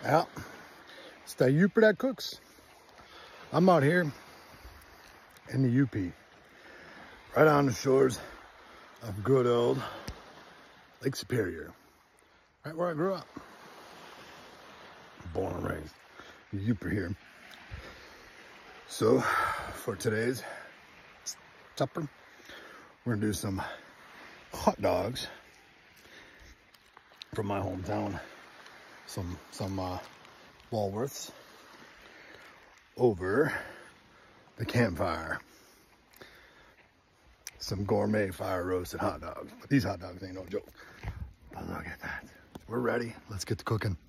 Yeah, it's that Yooper that cooks. I'm out here in the UP, right on the shores of good old Lake Superior, right where I grew up. Born and raised, Yooper here. So for today's supper, we're gonna do some hot dogs from my hometown. Some Walworths over the campfire. Some gourmet fire roasted hot dogs. But these hot dogs ain't no joke. But look at that. We're ready. Let's get to cooking.